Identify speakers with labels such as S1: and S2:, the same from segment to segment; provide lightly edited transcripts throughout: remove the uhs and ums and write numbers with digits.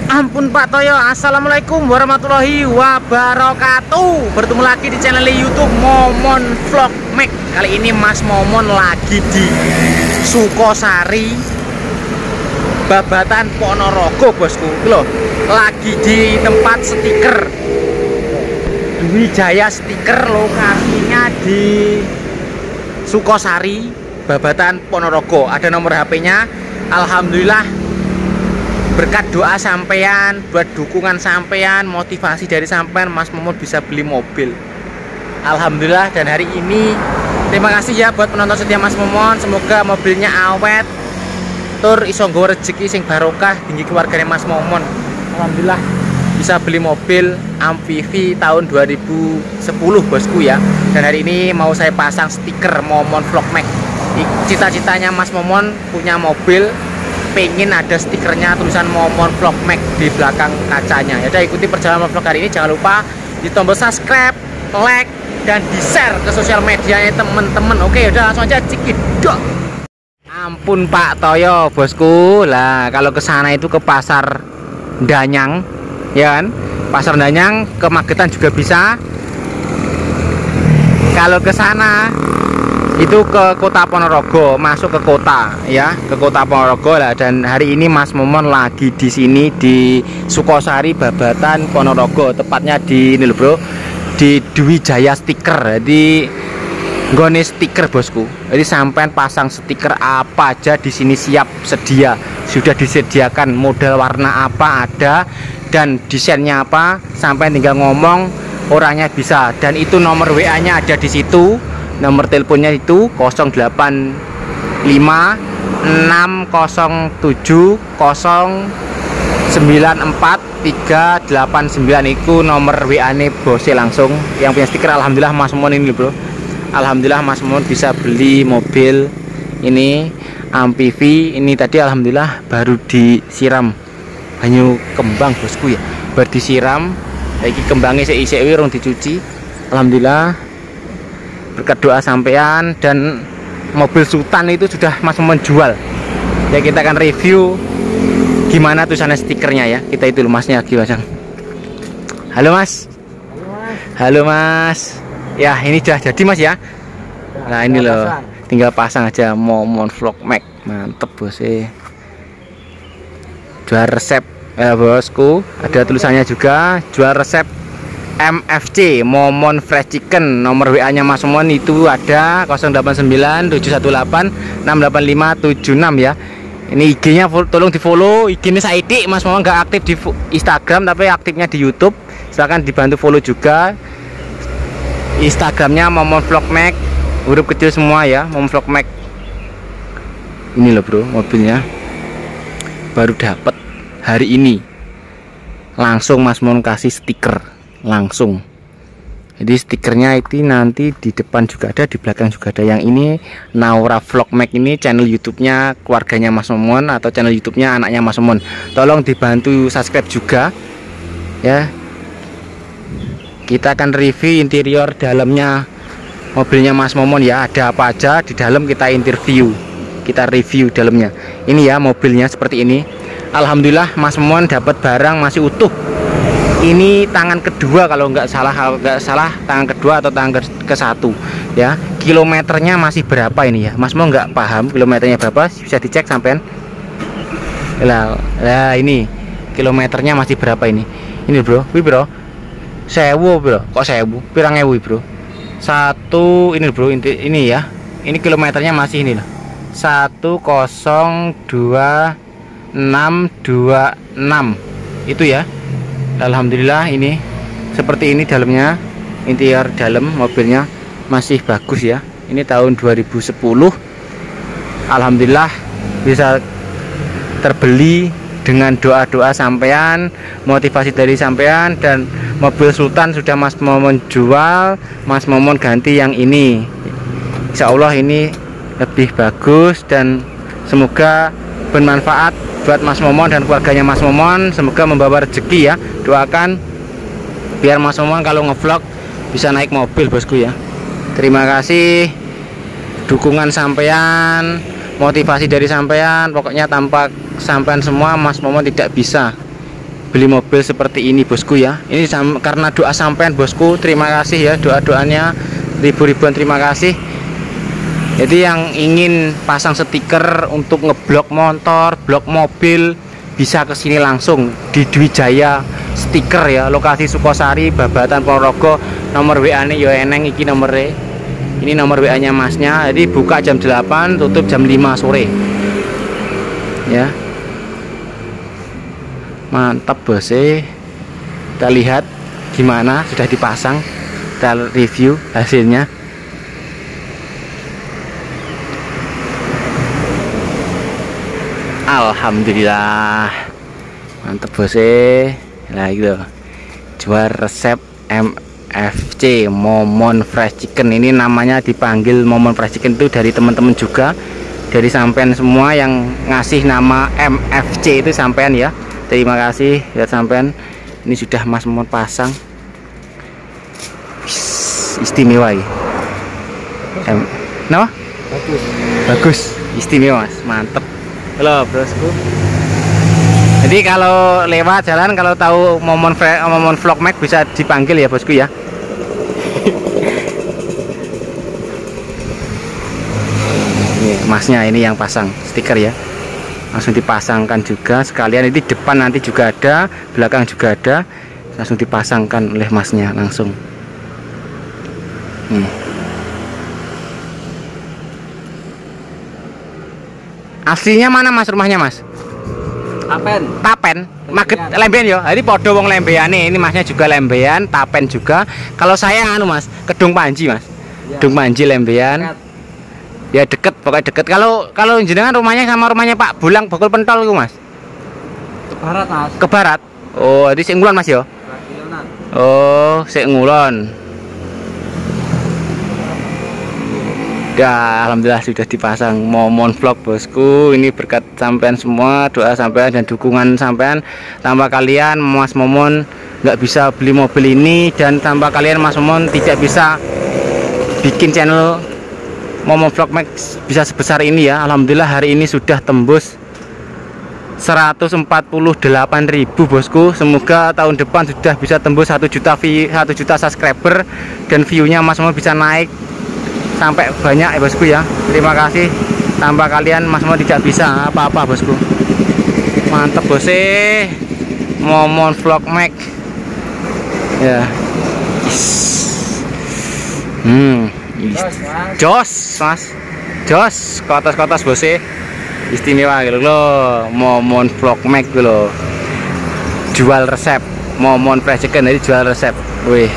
S1: Ampun Pak Toyo, assalamualaikum warahmatullahi wabarakatuh. Bertemu lagi di channel YouTube Momon Vlog Mac. Kali ini Mas Momon lagi di Sukosari, Babatan Ponorogo, bosku. Loh, lagi di tempat stiker Dwi Jaya Stiker, lokasinya di Sukosari, Babatan Ponorogo. Ada nomor HP-nya. Alhamdulillah, berkat doa sampean, buat dukungan sampean, motivasi dari sampean, Mas Momon bisa beli mobil. Alhamdulillah. Dan hari ini terima kasih ya buat penonton setia Mas Momon. Semoga mobilnya awet, tur iso nggawa rezeki sing barokah tinggi keluarganya Mas Momon. Alhamdulillah bisa beli mobil Amfivi tahun 2010, bosku ya. Dan hari ini mau saya pasang stiker Momon Vlog Mac. Cita-citanya Mas Momon punya mobil, pengen ada stikernya tulisan Momon Vlog Mac di belakang kacanya. Ya udah, ikuti perjalanan vlog hari ini. Jangan lupa di tombol subscribe, like, dan di share ke sosial medianya temen-temen. Oke, udah langsung aja cikidok. Ampun Pak Toyo, bosku. Lah kalau ke sana itu ke pasar Danyang, ya kan? Pasar Danyang, ke Magetan juga bisa. Kalau ke sana itu ke kota Ponorogo, masuk ke kota ya, ke kota Ponorogo lah. Dan hari ini Mas Momon lagi di sini di Sukosari, Babatan Ponorogo, tepatnya di ini loh bro, di Dwi Jaya Stiker, di nggone stiker, bosku. Jadi sampean pasang stiker apa aja di sini siap sedia, sudah disediakan model warna apa ada dan desainnya apa, sampean tinggal ngomong, orangnya bisa. Dan itu nomor WA-nya ada di situ. Nomor teleponnya itu 085 607 094 389. Itu nomor WA-nya bosnya langsung yang punya stiker. Alhamdulillah Mas Momon ini bro, alhamdulillah Mas Momon bisa beli mobil ini Amfivi ini tadi. Alhamdulillah baru disiram banyu kembang, bosku ya, baru disiram. Lagi kembangnya seisi urung dicuci. Alhamdulillah berkat doa sampean. Dan mobil Sultan itu sudah Mas Momon jual ya. Kita akan review gimana tulisannya stikernya ya. Kita itu loh masnya lagi pasang. Halo mas. Halo mas. Ya ini sudah jadi mas ya. Nah ini loh, tinggal pasang aja Momon Vlog Mac. Mantep bos. Jual resep ya bosku. Ada tulisannya juga, jual resep MFC Momon Fresh Chicken. Nomor WA nya Mas Momon itu ada 089 718 68576 ya. Ini IG nya tolong di follow. IG nya saya Mas Momon nggak aktif di Instagram tapi aktifnya di YouTube. Silahkan dibantu follow juga. Instagramnya Momon Vlog Mac, huruf kecil semua ya, Momon Vlog Mac. Ini loh bro, mobilnya baru dapat hari ini. Langsung Mas Momon kasih stiker langsung. Jadi stikernya itu nanti di depan juga ada, di belakang juga ada. Yang ini Naura Vlog Mac, ini channel YouTube-nya keluarganya Mas Momon atau channel YouTube-nya anaknya Mas Momon. Tolong dibantu subscribe juga ya. Kita akan review interior dalamnya mobilnya Mas Momon ya. Ada apa aja di dalam kita interview, kita review dalamnya. Ini ya mobilnya seperti ini. Alhamdulillah Mas Momon dapat barang masih utuh. Ini tangan kedua kalau nggak salah tangan kedua atau tangan ke satu ya. Kilometernya masih berapa ini ya, Mas Momon nggak paham kilometernya berapa, bisa dicek sampean lah. Ini kilometernya masih berapa ini bro. Wih bro, 1000 bro, kok 1000 pirang ewu bro. Satu ini bro, ini ya, ini kilometernya masih ini loh, 102.626 itu ya. Alhamdulillah ini seperti ini dalamnya. Interior dalam mobilnya masih bagus ya. Ini tahun 2010. Alhamdulillah bisa terbeli dengan doa-doa sampean, motivasi dari sampean. Dan mobil Sultan sudah Mas Momon jual, Mas Momon ganti yang ini. Insya Allah ini lebih bagus dan semoga bermanfaat buat Mas Momon dan keluarganya Mas Momon. Semoga membawa rezeki ya. Doakan biar Mas Momon kalau ngevlog bisa naik mobil, bosku ya. Terima kasih dukungan sampean, motivasi dari sampean. Pokoknya tanpa sampean semua Mas Momon tidak bisa beli mobil seperti ini bosku ya. Ini karena doa sampean bosku, terima kasih ya doa-doanya ribu-ribuan, terima kasih. Jadi yang ingin pasang stiker untuk ngeblok motor, blok mobil, bisa kesini langsung di Dwi Jaya Stiker ya, lokasi Sukosari, Babatan, Ponorogo. Nomor WA nya yo eneng iki nomornya. Ini nomor WA nya masnya. Jadi buka jam 8, tutup jam 5 sore ya. Mantap bos. Kita lihat gimana sudah dipasang, kita review hasilnya. Alhamdulillah mantep bos. Nah gitu, jual resep MFC, Momon Fresh Chicken. Ini namanya dipanggil Momon Fresh Chicken itu dari teman-teman juga, dari sampean semua yang ngasih nama MFC itu sampean ya. Terima kasih ya sampean. Ini sudah Mas Momon pasang, istimewa ya. Kenapa? Bagus, istimewa mas, mantep. Halo bosku. Jadi kalau lewat jalan, kalau tahu Momon Vlog Max bisa dipanggil ya bosku ya. Ini masnya ini yang pasang stiker ya, langsung dipasangkan juga sekalian. Ini depan nanti juga ada, belakang juga ada, langsung dipasangkan oleh masnya langsung. Aslinya mana mas rumahnya mas? Tapen, Maget Lembean ya. Jadi podo wong Lembeane, ini masnya juga Lembean, Tapen juga. Kalau saya anu mas, Kedung Panji mas, ya. Kedung Panji Lembean. Ya deket, pokoknya deket. Kalau jenengan rumahnya sama rumahnya Pak Bulang Bakul Pentol itu mas?
S2: Ke barat mas.
S1: Ke barat. Oh, jadi sing ngulon mas ya? Oh, sing ngulon. Ya, alhamdulillah sudah dipasang Momon Vlog bosku. Ini berkat sampean semua, doa sampean dan dukungan sampean. Tanpa kalian Mas Momon nggak bisa beli mobil ini, dan tanpa kalian Mas Momon tidak bisa bikin channel Momon Vlog Max bisa sebesar ini ya. Alhamdulillah hari ini sudah tembus 148.000 bosku. Semoga tahun depan sudah bisa tembus 1 juta subscriber, dan view-nya Mas Momon bisa naik sampai banyak ya bosku ya. Terima kasih, tanpa kalian Mas Momon tidak bisa apa-apa bosku. Mantap bos. Momon Vlog Max ya. Jos mas, jos kotas bos. Istimewa gitu loh, Momon Vlog Max gitu loh. Jual resep Momon Fresh Chicken, jadi jual resep. Wih,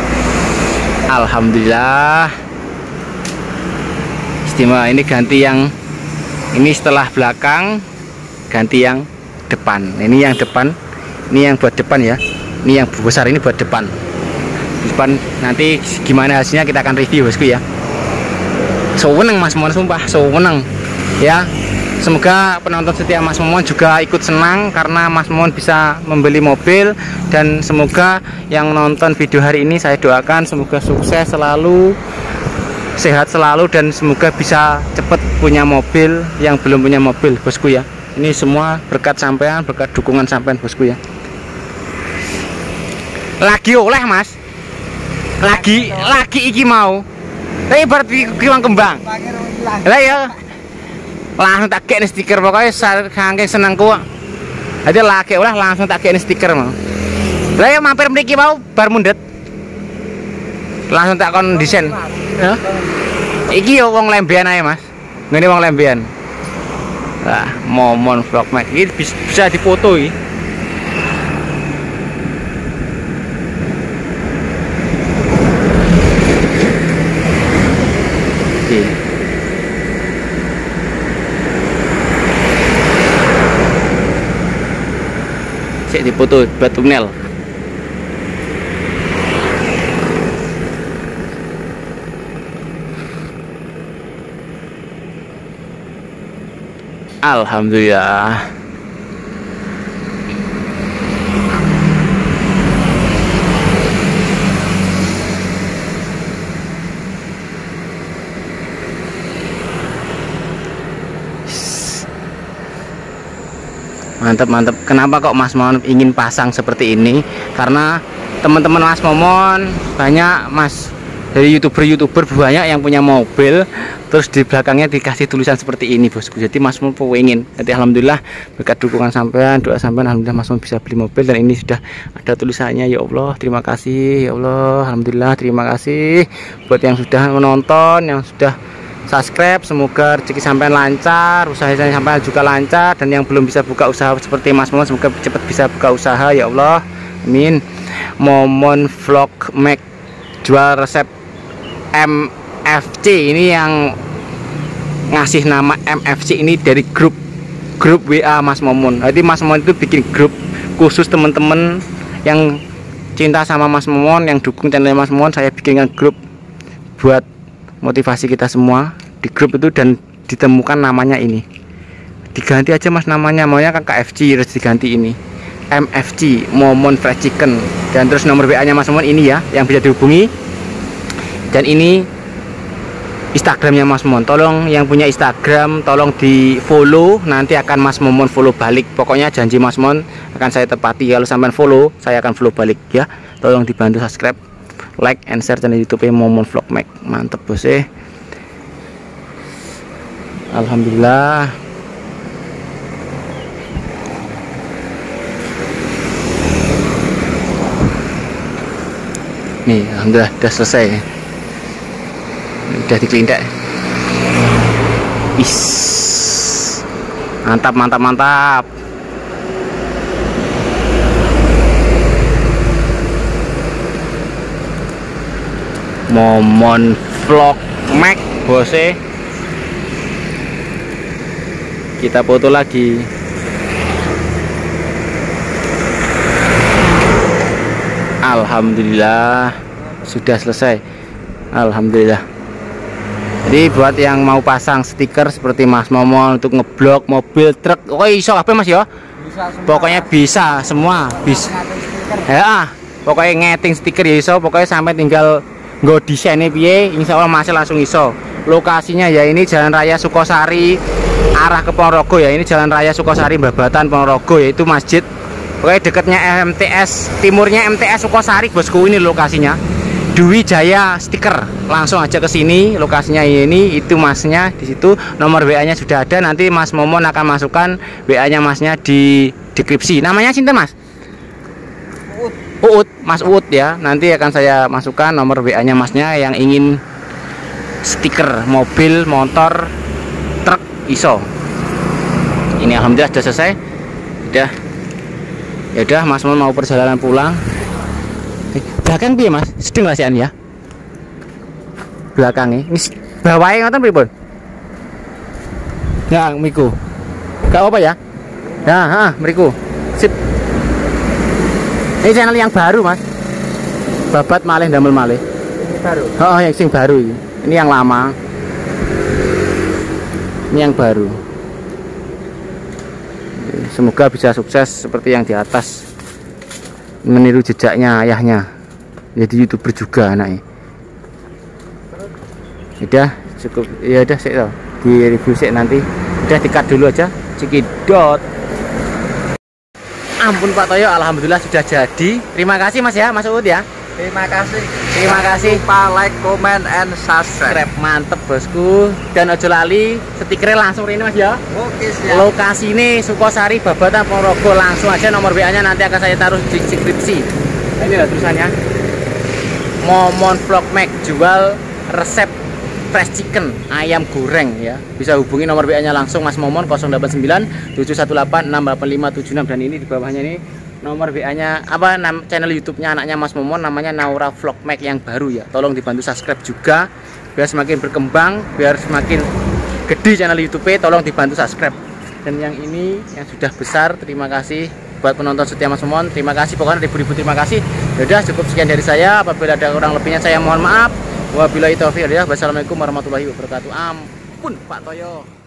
S1: alhamdulillah istimewa. Ini ganti yang ini setelah belakang, ganti yang depan. Ini yang depan, ini yang buat depan ya. Ini yang besar ini buat depan. Depan nanti gimana hasilnya kita akan review bosku ya. Seneng Mas Momon, sumpah seneng ya. Semoga penonton setia Mas Momon juga ikut senang karena Mas Momon bisa membeli mobil, dan semoga yang nonton video hari ini saya doakan semoga sukses selalu, sehat selalu, dan semoga bisa cepat punya mobil yang belum punya mobil bosku ya. Ini semua berkat sampean, berkat dukungan sampean bosku ya. Lagi oleh mas, lagi iki mau, tapi berarti kiwang kembang lah ya, langsung tak kayak stiker pokoknya saking senengku. Jadi lagi oleh langsung tak kayak stiker mau. Lah ya mampir mriki mau bar mundet, langsung tak kon desain. Ya. Iki yo wong Lembean ae mas, ini wong Lembean. Nah, Momon Vlog Max ini bisa dipoto ini. Oke. Cek dipoto batu nel. Alhamdulillah. Mantap, mantap. Kenapa kok Mas Momon ingin pasang seperti ini? Karena teman-teman Mas Momon banyak Mas dari youtuber banyak yang punya mobil, terus di belakangnya dikasih tulisan seperti ini bosku. Jadi Mas Momon pengen. Jadi alhamdulillah berkat dukungan sampean, doa sampean, alhamdulillah Mas Momon bisa beli mobil dan ini sudah ada tulisannya. Ya Allah, terima kasih. Ya Allah, alhamdulillah, terima kasih buat yang sudah menonton, yang sudah subscribe. Semoga rezeki sampean lancar, usaha sampean juga lancar, dan yang belum bisa buka usaha seperti Mas Momon semoga cepat bisa buka usaha. Ya Allah, amin. Momon Vlog Mac jual resep MFC. Ini yang ngasih nama MFC ini dari grup WA Mas Momon. Jadi Mas Momon itu bikin grup khusus teman-teman yang cinta sama Mas Momon, yang dukung channel Mas Momon. Saya bikinkan grup buat motivasi kita semua di grup itu, dan ditemukan namanya ini. Diganti aja Mas namanya, maunya kan KFC, harus diganti ini MFC, Momon Fried Chicken. Dan terus nomor WA nya Mas Momon ini ya, yang bisa dihubungi. Dan ini Instagramnya Mas Momon. Tolong yang punya Instagram tolong di follow, nanti akan Mas Momon follow balik. Pokoknya janji Mas Momon akan saya tepati. Kalau sampai follow, saya akan follow balik ya. Tolong dibantu subscribe, like, and share channel YouTube Momon Vlog Mac. Mantep bos. Alhamdulillah. Nih, alhamdulillah udah selesai. Udah dikelindak. Is. Mantap, mantap, mantap. Momon Vlog Mac bose. Kita foto lagi. Alhamdulillah sudah selesai. Alhamdulillah. Jadi buat yang mau pasang stiker seperti Mas Momon untuk ngeblok mobil, truk, oh iso apa Mas ya? Bisa semua. Pokoknya bisa semua, bisa. Ya, pokoknya ngeting stiker ya iso. Pokoknya sampai tinggal nggo desainnya piye, insya Allah masih langsung iso. Lokasinya ya ini Jalan Raya Sukosari arah ke Ponorogo ya. Ini Jalan Raya Sukosari Babatan Ponorogo, yaitu masjid. Pokoknya dekatnya MTS, timurnya MTS Sukosari bosku. Ini lokasinya Dwi Jaya Stiker. Langsung aja ke sini, lokasinya ini, itu Masnya di situ. Nomor WA-nya sudah ada, nanti Mas Momon akan masukkan WA-nya Masnya di deskripsi. Namanya sinten Mas? Uut, Mas Uut ya. Nanti akan saya masukkan nomor WA-nya Masnya yang ingin stiker mobil, motor, truk iso. Ini alhamdulillah sudah selesai. Udah. Ya udah, Mas Momon mau perjalanan pulang. Belakang piye Mas? Sedeng lah ya. Belakangnya. Ini bawahnya ngoten pripun? Ya, miku. Gak apa ya? Ya, mriku. Sip. Ini channel yang baru Mas. Babat malih damel malih. Ini baru. Oh, yang sing baru ini. Ini yang lama. Ini yang baru. Semoga bisa sukses seperti yang di atas, meniru jejaknya ayahnya. Jadi YouTuber juga anaknya. Udah cukup ya, udah sih di review sih nanti. Udah di-cut dulu aja. Cikidot. Ampun Pak Toyo, alhamdulillah sudah jadi. Terima kasih Mas ya, Mas Uud ya.
S2: Terima kasih.
S1: Terima kasih.
S2: Lupa like, comment, and subscribe.
S1: Mantep bosku. Dan ojo lali stikernya langsung ini Mas ya.
S2: Oke siap.
S1: Lokasi ini Sukosari Babatan Ponorogo. Langsung aja nomor WA nya nanti akan saya taruh di deskripsi. Ini lah tulisannya. Momon Vlog Mac jual resep fried chicken, ayam goreng ya. Bisa hubungi nomor WA nya langsung Mas Momon 089 718 68576. Dan ini di bawahnya ini nomor WA nya apa, channel YouTube nya anaknya Mas Momon, namanya Naura Vlog Mac yang baru ya. Tolong dibantu subscribe juga biar semakin berkembang, biar semakin gede channel YouTube. Tolong dibantu subscribe. Dan yang ini yang sudah besar, terima kasih buat penonton setia Mas Momon. Terima kasih, pokoknya ribu-ribu terima kasih. Yaudah, cukup sekian dari saya. Apabila ada kurang lebihnya saya mohon maaf. Wabillahi taufiq. Wassalamualaikum warahmatullahi wabarakatuh. Ampun Pak Toyo.